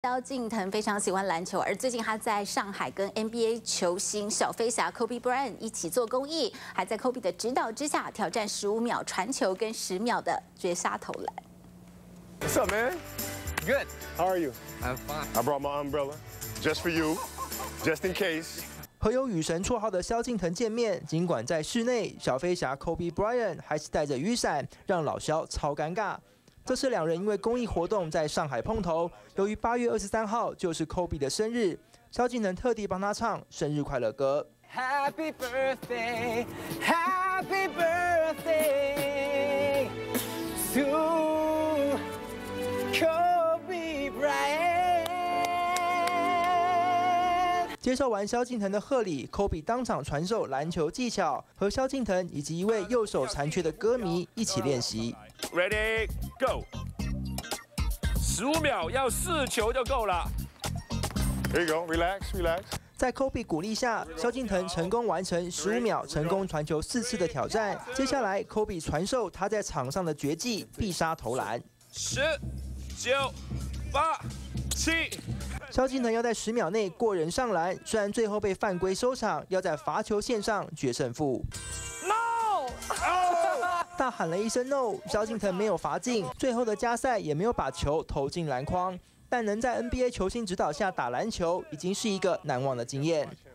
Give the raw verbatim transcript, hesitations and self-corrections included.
萧敬腾非常喜欢篮球，而最近他在上海跟 N B A 球星小飞侠 Kobe Bryant 一起做公益，还在 Kobe 的指导之下挑战十五秒传球跟十秒的绝杀投篮。 What's up, man? Good. How are you? I'm fine. I brought my umbrella just for you, just in case. 和有雨神绰号的萧敬腾见面，尽管在室内，小飞侠 Kobe Bryant 还是带着雨伞，让老萧超尴尬。这次两人因为公益活动在上海碰头，由于八月二十三号就是 Kobe 的生日，萧敬腾特地帮他唱生日快乐歌。 Happy birthday, happy birthday to Kobe Bryant。 接受完萧敬腾的贺礼 ，Kobe 当场传授篮球技巧，和萧敬腾以及一位右手残缺的歌迷一起练习。 Ready, go！ 十五秒，要四球就够了。 Here you go, relax, relax. 在 Kobe 鼓励下，萧敬腾成功完成十五秒成功传球四次的挑战。接下来 ，Kobe 传授他在场上的绝技必杀投篮。 十、九、八、七。 萧敬腾要在十秒内过人上篮，虽然最后被犯规收场，要在罚球线上决胜负。 No！ 大喊了一声 “no”， 萧敬腾没有罚进，最后的加赛也没有把球投进篮筐。但能在 N B A 球星指导下打篮球，已经是一个难忘的经验。